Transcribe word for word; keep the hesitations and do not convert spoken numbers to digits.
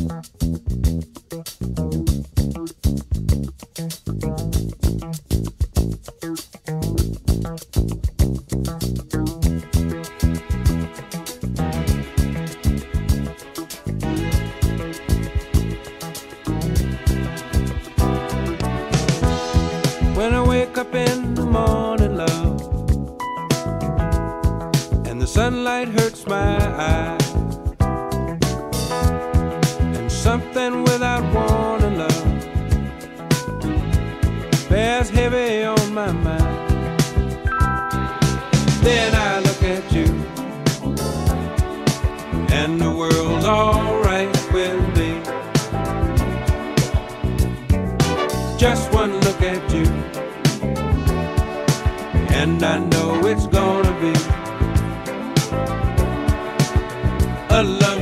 When I wake up in the morning, love, and the sunlight hurts my eyes, and something without warning, love, bears heavy on my mind. Then I look at you, and the world's alright with me. Just one look at you, and I know it's gonna be a love.